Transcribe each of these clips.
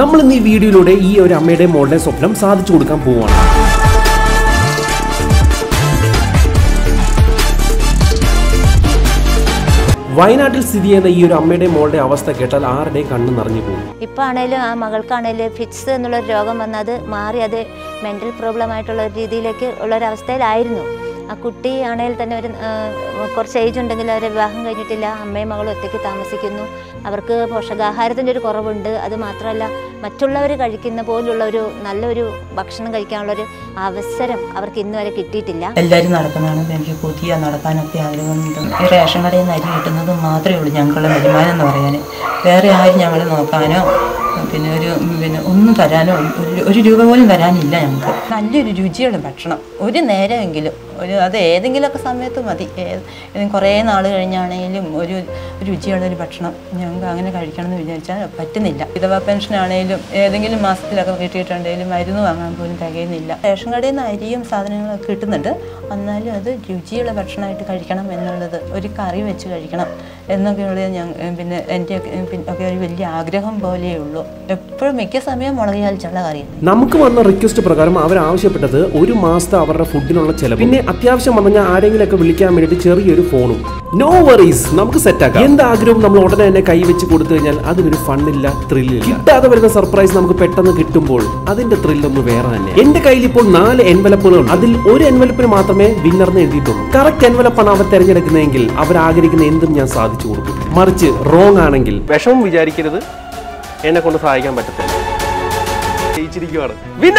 നമ്മൾ ഇന്ന് ഈ വീഡിയോയിലൂടെ ഈ ഒരു അമ്മയുടെ മോളുടെ സ്വപ്നം സാധിച്ചു കൊടുക്കാൻ പോവുകയാണ്. വയനാട്ടിൽ സ്ഥിതി ചെയ്യുന്ന ഈ ഒരു അമ്മയുടെ മോളുടെ അവസ്ഥ കേട്ടാൽ ആരുടെയും കണ്ണ് നിറഞ്ഞു പോകും. ഇപ്പം ആണെങ്കിലും ആ മകൾക്കാണെങ്കിലും ഫിറ്റ്സ് എന്നുള്ളൊരു രോഗം വന്നത് മാറി അത് മെൻ്റൽ പ്രോബ്ലം ആയിട്ടുള്ള ഒരു രീതിയിലേക്ക് ഉള്ളൊരവസ്ഥയിലായിരുന്നു. ആ കുട്ടി ആണെങ്കിൽ തന്നെ ഒരു കുറച്ച് ഏജ് ഉണ്ടെങ്കിൽ അവരെ വിവാഹം കഴിഞ്ഞിട്ടില്ല, അമ്മയും മകളും ഒറ്റയ്ക്ക് താമസിക്കുന്നു. അവർക്ക് പോഷകാഹാരത്തിൻ്റെ ഒരു കുറവുണ്ട്. അത് മാത്രമല്ല മറ്റുള്ളവർ കഴിക്കുന്ന പോലുള്ള ഒരു നല്ലൊരു ഭക്ഷണം കഴിക്കാനുള്ളൊരു അവസരം അവർക്ക് ഇന്ന് വരെ കിട്ടിയിട്ടില്ല. എല്ലാവരും നടക്കുന്നതാണ്. എനിക്ക് പുതിയ നടക്കാനൊക്കെ ആഗ്രഹമുണ്ട്. ഈ റേഷൻ കടയിൽ നിന്ന് അരി കിട്ടുന്നത് മാത്രമേ ഉള്ളൂ ഞങ്ങളുടെ വരുമാനം എന്ന് പറയാൻ. വേറെ ആരും ഞങ്ങളെ നോക്കാനോ പിന്നെ ഒന്നും തരാനോ ഒരു രൂപ പോലും തരാനില്ല ഞങ്ങൾക്ക്. നല്ലൊരു രുചിയുള്ള ഭക്ഷണം ഒരു നേരമെങ്കിലും അത് ഏതെങ്കിലുമൊക്കെ സമയത്ത് മതി. കുറേ നാൾ കഴിഞ്ഞാണെങ്കിലും ഒരു രുചിയുള്ളൊരു ഭക്ഷണം ഞങ്ങൾക്ക് അങ്ങനെ കഴിക്കണമെന്ന് വിചാരിച്ചാൽ പറ്റുന്നില്ല. വിധവാ പെൻഷനാണെങ്കിലും ഏതെങ്കിലും മാസത്തിലൊക്കെ കിട്ടിയിട്ടുണ്ടെങ്കിലും മരുന്ന് വാങ്ങാൻ പോലും തികയുന്നില്ല. റേഷൻ കടയിൽ നിന്ന് അരിയും സാധനങ്ങളൊക്കെ കിട്ടുന്നുണ്ട്. എന്നാലും അത് രുചിയുള്ള ഭക്ഷണമായിട്ട് കഴിക്കണം എന്നുള്ളത്, ഒരു കറി വെച്ച് കഴിക്കണം എന്നൊക്കെയുള്ളത് പിന്നെ എൻ്റെ ഒക്കെ ഒരു വലിയ ആഗ്രഹം പോലെയേ ഉള്ളൂ. എപ്പോഴും മിക്ക സമയം മുളക് ചാലിച്ചുള്ള കറി. നമുക്ക് വന്ന റിക്വസ്റ്റ് പ്രകാരം അവർ ആവശ്യപ്പെട്ടത് ഒരു മാസത്തെ അവരുടെ ഫുഡിനുള്ള ചെലവ്, പിന്നെ അത്യാവശ്യം പറഞ്ഞാൽ ആരെങ്കിലും ഒക്കെ വിളിക്കാൻ വേണ്ടിയിട്ട് ചെറിയൊരു ഫോണും. നോ വറീസ്, നമുക്ക് സെറ്റാക്കാം. എന്താഗ്രഹവും നമ്മൾ ഉടനെ തന്നെ കൈവച്ച് കൊടുത്തു കഴിഞ്ഞാൽ അതിനൊരു ഫണ്ണില്ല, ത്രില്ലില്ല. കിട്ടാതെ വരുന്ന സർപ്രൈസ് നമുക്ക് പെട്ടെന്ന് കിട്ടുമ്പോൾ അതിന്റെ ത്രില്ലൊന്ന് വേറെ തന്നെ. എന്റെ കയ്യിൽ ഇപ്പോൾ 4 എൻവലപ്പുകളുണ്ട്. അതിൽ ഒരു എൻവലപ്പിന് മാത്രമേ വിന്നറിന് എഴുതിയിട്ടുള്ളൂ. കറക്റ്റ് എൻവലപ്പാണ് അവർ തിരഞ്ഞെടുക്കുന്നതെങ്കിൽ അവർ ആഗ്രഹിക്കുന്ന എന്തും ഞാൻ സാധിച്ചു കൊടുക്കും. മറിച്ച് റോങ് ആണെങ്കിൽ വിഷമം വിചാരിക്കരുത്, എന്നെ കൊണ്ട് സഹായിക്കാൻ പറ്റത്തില്ല. ജയിച്ചിരിക്കുകയാണ്.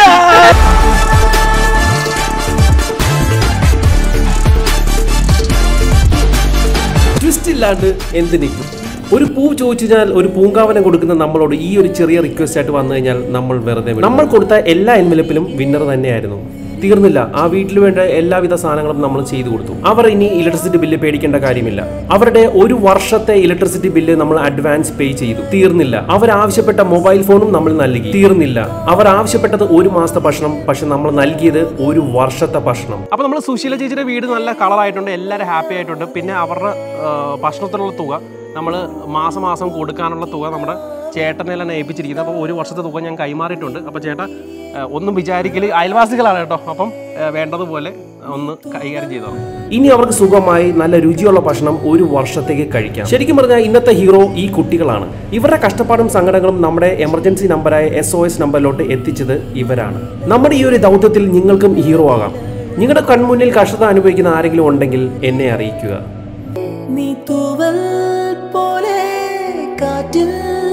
ട്വിസ്റ്റ് ഇല്ലാണ്ട് എന്തിനിക്കും. ഒരു പൂ ചോദിച്ചാൽ ഒരു പൂങ്കാവനം കൊടുക്കുന്ന നമ്മളോട് ഈ ഒരു ചെറിയ റിക്വസ്റ്റ് ആയിട്ട് വന്നു കഴിഞ്ഞാൽ നമ്മൾ വെറുതെ നമ്മൾ കൊടുത്ത എല്ലാ എൻവലപ്പിലും വിന്നർ തന്നെയായിരുന്നു. തീർന്നില്ല, ആ വീട്ടിൽ വേണ്ട എല്ലാവിധ സാധനങ്ങളും നമ്മൾ ചെയ്തു കൊടുത്തു. അവർ ഇനി ഇലക്ട്രിസിറ്റി ബില്ല് പേടിക്കേണ്ട കാര്യമില്ല. അവരുടെ ഒരു വർഷത്തെ ഇലക്ട്രിസിറ്റി ബില്ല് നമ്മൾ അഡ്വാൻസ് പേ ചെയ്തു. തീർന്നില്ല, അവർ ആവശ്യപ്പെട്ട മൊബൈൽ ഫോണും നമ്മൾ നൽകി. തീർന്നില്ല, അവർ ആവശ്യപ്പെട്ടത് ഒരു മാസത്തെ ഭക്ഷണം, പക്ഷെ നമ്മൾ നൽകിയത് ഒരു വർഷത്തെ ഭക്ഷണം. അപ്പൊ നമ്മൾ സുശീല ചേച്ചിയുടെ വീട് നല്ല കളറായിട്ടുണ്ട്, എല്ലാവരും ഹാപ്പി ആയിട്ടുണ്ട്. പിന്നെ അവരുടെ ഭക്ഷണത്തിനുള്ള തുക നമ്മൾ മാസം കൊടുക്കാനുള്ള തുക നമ്മുടെ ചേട്ടനെല്ലാം ഏൽപ്പിച്ചിരിക്കുന്നത്. അപ്പോൾ ഒരു വർഷത്തെ തുക ഞാൻ കൈമാറിയിട്ടുണ്ട്. അപ്പോൾ ചേട്ടാ ഒന്നും വിചാരിക്കല്, അയൽവാസികളാണ് കേട്ടോ. അപ്പം വേണ്ടതുപോലെ ഒന്ന് കൈകാര്യം ചെയ്തോ. ഇനി അവർക്ക് സുഖമായി നല്ല രുചിയുള്ള ഭക്ഷണം ഒരു വർഷത്തേക്ക് കഴിക്കാം. ശരിക്കും പറഞ്ഞാൽ ഇന്നത്തെ ഹീറോ ഈ കുട്ടികളാണ്. ഇവരുടെ കഷ്ടപ്പാടും സങ്കടങ്ങളും നമ്മുടെ എമർജൻസി നമ്പറായ SOS നമ്പറിലോട്ട് എത്തിച്ചത് ഇവരാണ്. നമ്മുടെ ഈ ഒരു ദൗത്യത്തിൽ നിങ്ങൾക്കും ഹീറോ ആകാം. നിങ്ങളുടെ കൺമുന്നിൽ കഷ്ടത അനുഭവിക്കുന്ന ആരെങ്കിലും ഉണ്ടെങ്കിൽ എന്നെ അറിയിക്കുക. നീ തൂവൽ പോലെ കാറ്റിൽ